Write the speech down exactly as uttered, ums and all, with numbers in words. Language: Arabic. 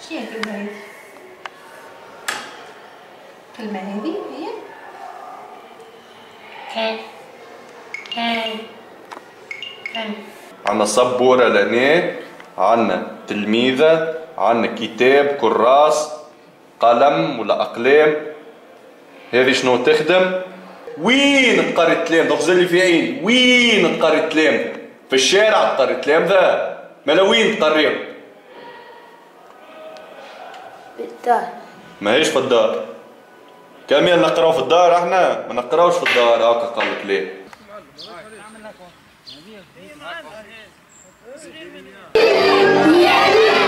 شنو الكلمة هذي؟ الكلمة هذي هي كان كان كان. عندنا سبورة لهنا، عندنا تلميذة، عندنا كتاب، كراس، قلم ولا أقلام. هذه شنو تخدم؟ وين تقري التلامذة؟ خذ لي في عين، وين تقري التلامذة؟ في الشارع تقري التلامذة؟ مالا وين تقريهم؟ في الدار. ماهيش في الدار. كامل نقراو في الدار احنا؟ ما نقراوش في الدار. هاكا قال لك ليه؟